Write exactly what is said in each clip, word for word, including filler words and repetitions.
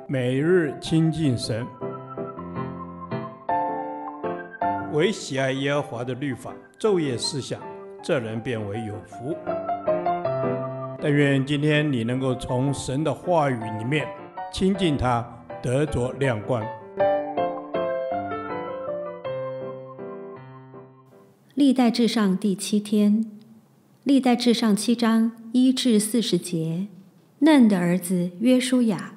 每日亲近神，唯喜爱耶和华的律法，昼夜思想，这人变为有福。但愿今天你能够从神的话语里面亲近他，得着亮光。 历代志上第七天，历代志上七章一至四十节。嫩的儿子约书亚。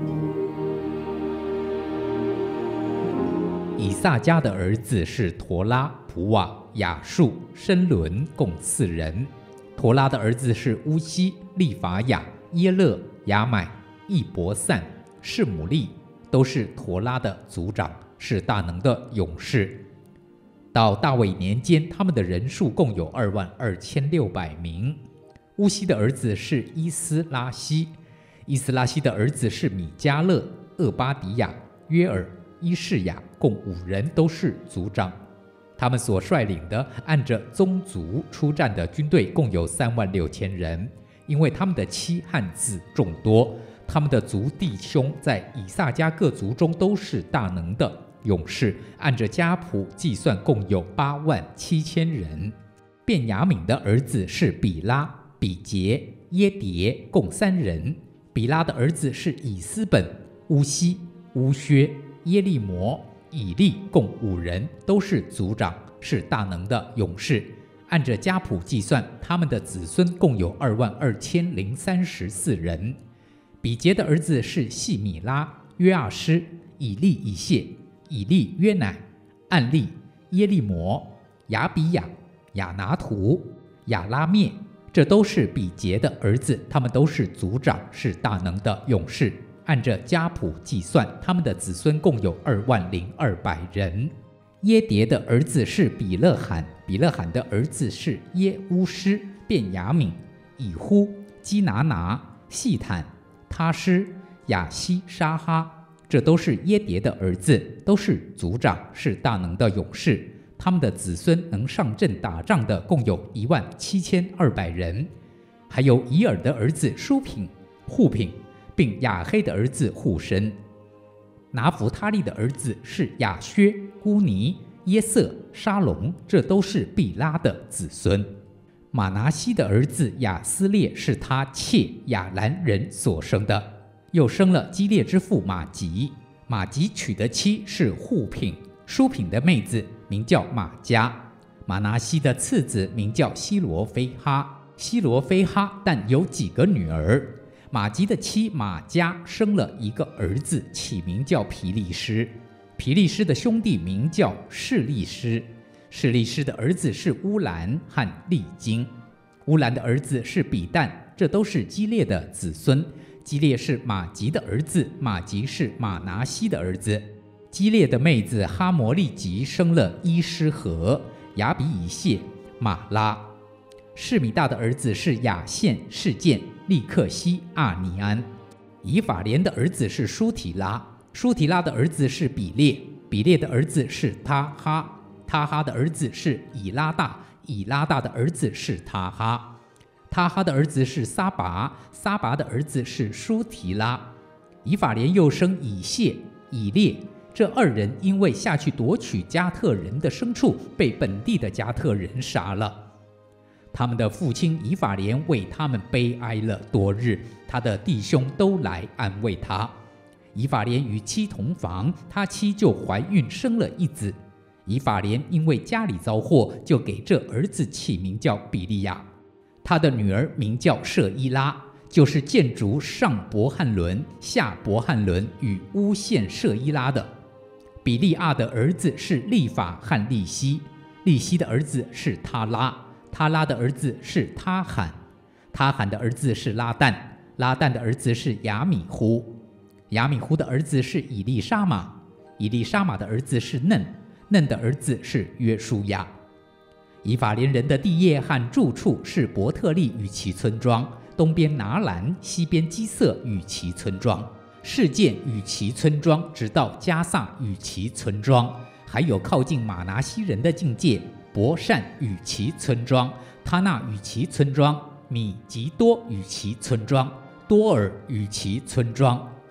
以萨迦的儿子是陀拉、普瓦、亚述、申伦，共四人。陀拉的儿子是乌西、利法亚、耶勒、亚买、易伯散、示姆利，都是陀拉的族长，是大能的勇士。到大卫年间，他们的人数共有二万二千六百名。乌西的儿子是伊斯拉希，伊斯拉希的儿子是米迦勒、厄巴迪亚、约尔、伊士雅，共五人，都是族长。他们所率领的按着宗族出战的军队共有三万六千人，因为他们的妻和子众多，他们的族弟兄在以萨迦各族中都是大能的勇士，按着家谱计算共有八万七千人。便雅悯的儿子是比拉、比杰、耶迭，共三人。比拉的儿子是以斯本、乌西、乌薛、耶利摩、以利，共五人，都是族长，是大能的勇士。按着家谱计算，他们的子孙共有二万二千零三十四人。比杰的儿子是细米拉、约阿施、以利以谢、以利约乃、暗利、耶利摩、亚比亚、亚拿图、亚拉灭，这都是比杰的儿子，他们都是族长，是大能的勇士。按着家谱计算，他们的子孙共有二万零二百人。耶迭的儿子是比勒罕，比勒罕的儿子是耶乌施、便雅悯、以呼、基拿拿、细坦、他施、亚西沙哈，这都是耶迭的儿子，都是族长，是大能的勇士。他们的子孙能上阵打仗的共有一万七千二百人。还有以尔的儿子舒品、户品，并亚黑的儿子户申。拿弗他利的儿子是亚薛、乌尼、耶色、沙龙，这都是毕拉的子孙。马拿西的儿子亚斯列是他妾亚兰人所生的，又生了基列之父马吉。马吉娶的妻是户品，舒品的妹子名叫马加。马拿西的次子名叫西罗非哈，西罗非哈但有几个女儿。马吉的妻马加生了一个儿子，起名叫皮利施。皮利施的兄弟名叫示利施，示利施的儿子是乌兰和利金。乌兰的儿子是比但，这都是基列的子孙。基列是马吉的儿子，马吉是马拿西的儿子。基列的妹子哈摩利吉生了伊施和、亚比以谢、马拉。示米大的儿子是亚现、示剑、利克西、阿尼安。以法莲的儿子是舒提拉，舒提拉的儿子是比列，比列的儿子是他哈，他哈的儿子是以拉大，以拉大的儿子是他哈，他哈的儿子是撒拔，撒拔的儿子是舒提拉。以法莲又生以谢、以列，这二人因为下去夺取加特人的牲畜，被本地的加特人杀了。他们的父亲以法莲为他们悲哀了多日，他的弟兄都来安慰他。以法莲与妻同房，他妻就怀孕生了一子。以法莲因为家里遭祸，就给这儿子起名叫比利亚。他的女儿名叫舍伊拉，就是建筑上伯汉伦、下伯汉伦与乌县舍伊拉的。比利亚的儿子是利法和利希，利希的儿子是他拉，他拉的儿子是他罕，他罕的儿子是拉旦，拉旦的儿子是亚米呼，亚米呼的儿子是以利沙玛，以利沙玛的儿子是嫩，嫩的儿子是约书亚。以法莲人的地业和住处是伯特利与其村庄，东边拿兰，西边基色与其村庄，示剑与其村庄，直到加萨与其村庄，还有靠近马拿西人的境界，伯善与其村庄，他纳与其村庄，米吉多与其村庄，多尔与其村庄，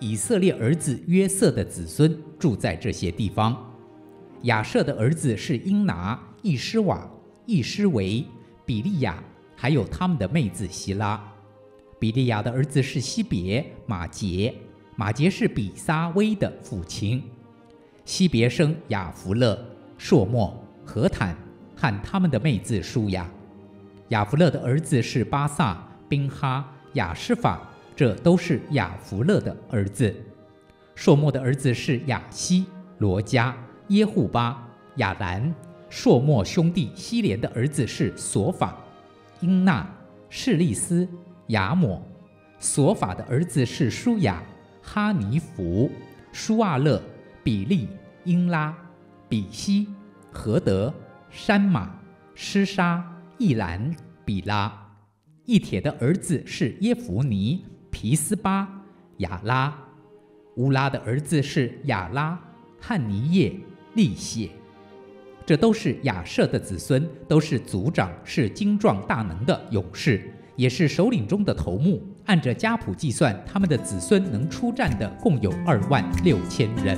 以色列儿子约瑟的子孙住在这些地方。亚设的儿子是英拿、易施瓦、易施维、比利亚，还有他们的妹子希拉。比利亚的儿子是西别、马杰，马杰是比撒威的父亲。西别生亚弗勒、朔莫、何坦和他们的妹子舒雅。亚弗勒的儿子是巴萨、宾哈、亚施法，这都是亚弗勒的儿子。朔莫的儿子是亚希、罗加、耶户巴、亚兰。朔莫兄弟希连的儿子是索法、英纳、示利斯、亚抹。索法的儿子是舒雅、哈尼弗、舒阿勒、比利、英拉、比西、何德、山马、施沙、易兰、比拉。易帖的儿子是耶孚尼、皮斯巴、亚拉。乌拉的儿子是亚拉、汉尼叶、利谢。这都是亚设的子孙，都是族长，是精壮大能的勇士，也是首领中的头目。按着家谱计算，他们的子孙能出战的共有二万六千人。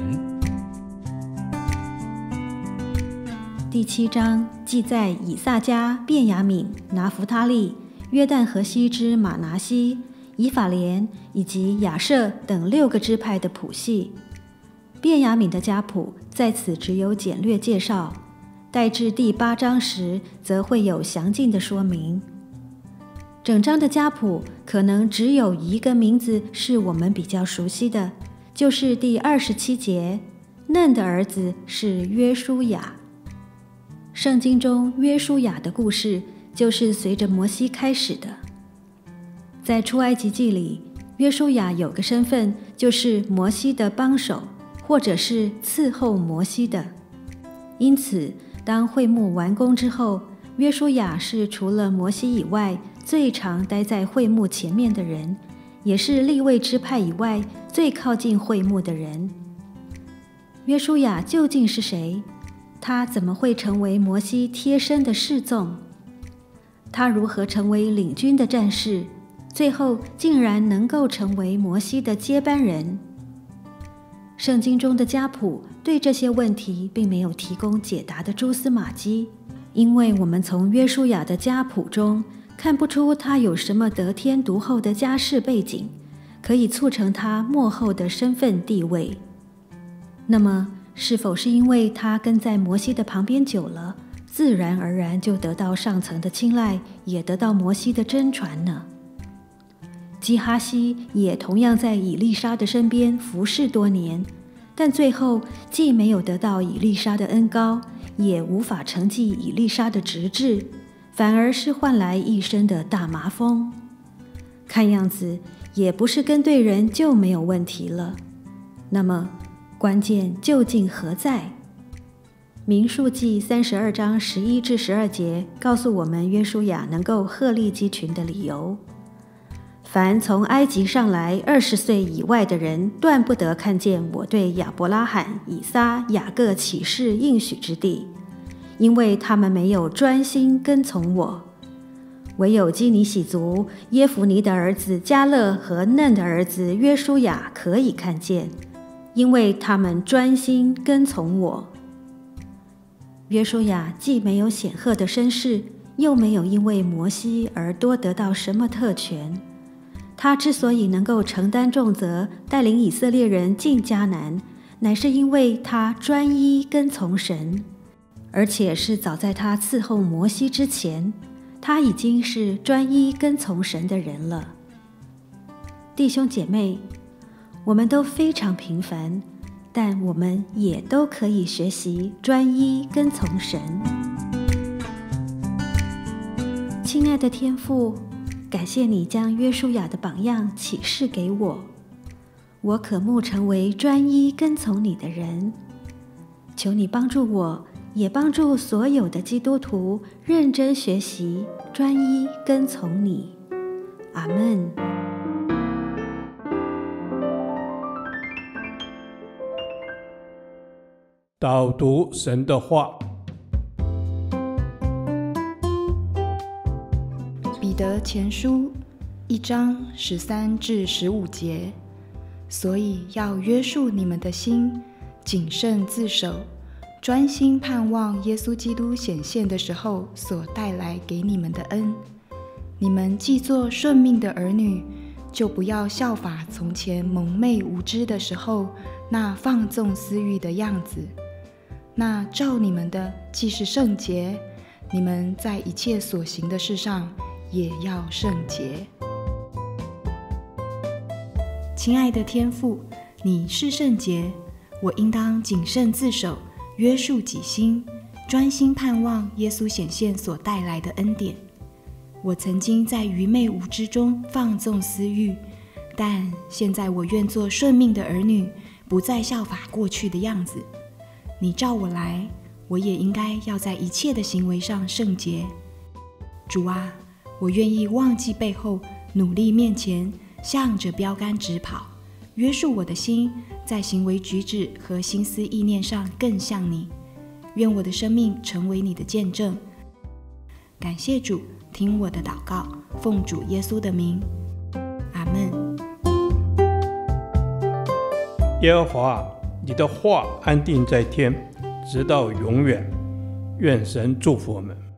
第七章记载以萨迦、便雅悯、拿弗他利、约旦河西之马拿西、以法莲以及亚设等六个支派的谱系。便雅悯的家谱在此只有简略介绍，待至第八章时则会有详尽的说明。整章的家谱可能只有一个名字是我们比较熟悉的，就是第二十七节，嫩的儿子是约书亚。圣经中约书亚的故事就是随着摩西开始的。在出埃及记里，约书亚有个身份，就是摩西的帮手，或者是伺候摩西的。因此当会幕完工之后，约书亚是除了摩西以外最常待在会幕前面的人，也是利未支派以外最靠近会幕的人。约书亚究竟是谁？他怎么会成为摩西贴身的侍从？他如何成为领军的战士，最后竟然能够成为摩西的接班人？圣经中的家谱对这些问题并没有提供解答的蛛丝马迹，因为我们从约书亚的家谱中看不出他有什么得天独厚的家世背景，可以促成他末后的身份地位。那么是否是因为他跟在摩西的旁边久了，自然而然就得到上层的青睐，也得到摩西的真传呢？基哈西也同样在以利沙的身边服侍多年，但最后既没有得到以利沙的恩膏，也无法承继以利沙的职志，反而是换来一身的大麻风。看样子也不是跟对人就没有问题了。那么关键究竟何在？民数记三十二章十一至十二节告诉我们约书亚能够鹤立鸡群的理由。凡从埃及上来二十岁以外的人，断不得看见我对亚伯拉罕、以撒、雅各起誓应许之地，因为他们没有专心跟从我。唯有基尼喜族耶孚尼的儿子迦勒和嫩的儿子约书亚可以看见，因为他们专心跟从我。约书亚既没有显赫的身世，又没有因为摩西而多得到什么特权。他之所以能够承担重责，带领以色列人进迦南，乃是因为他专一跟从神，而且是早在他伺候摩西之前，他已经是专一跟从神的人了。弟兄姐妹，我们都非常平凡，但我们也都可以学习专一跟从神。亲爱的天父，感谢你将约书亚的榜样启示给我，我渴慕成为专一跟从你的人。求你帮助我，也帮助所有的基督徒认真学习专一跟从你。阿们。 导读神的话。 彼得前书一章十三至十五节， 所以要约束你们的心，谨慎自守，专心盼望耶稣基督显现的时候所带来给你们的恩。你们既做顺命的儿女，就不要效法从前蒙昧无知的时候那放纵私欲的样子。那照你们的既是圣洁，你们在一切所行的事上也要圣洁。亲爱的天父，你是圣洁，我应当谨慎自守，约束己心，专心盼望耶稣显现所带来的恩典。我曾经在愚昧无知中放纵私欲，但现在我愿做顺命的儿女，不再效法过去的样子。你召我来，我也应该要在一切的行为上圣洁。主啊，我愿意忘记背后，努力面前，向着标杆直跑，约束我的心，在行为举止和心思意念上更像你。愿我的生命成为你的见证。感谢主，听我的祷告，奉主耶稣的名，阿们。 耶和华，你的话安定在天，直到永远。愿神祝福我们。